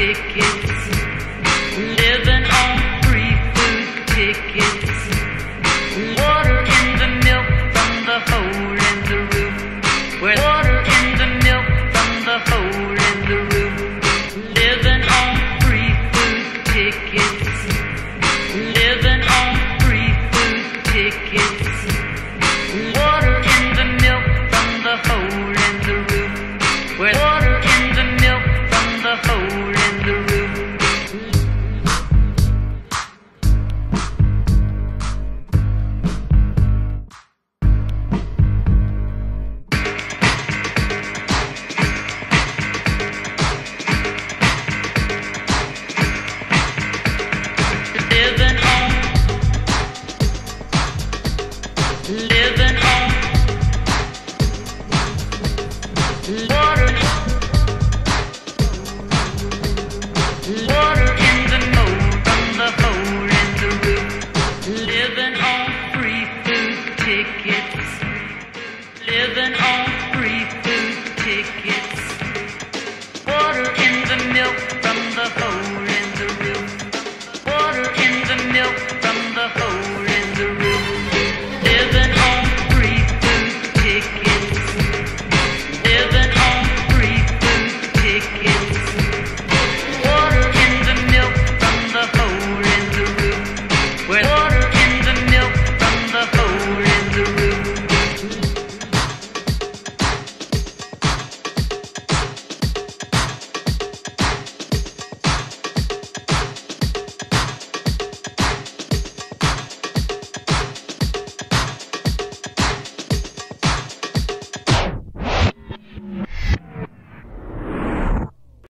tickets, living on free food tickets, water in the milk from the hole in the roof, where water in the milk from the hole in the roof, living on free food tickets, living on free food tickets, water in the milk from the hole in the roof, where water in the milk from the hole in the roof. Living on water, water in the mold from the hole in the roof, living on free food tickets, living on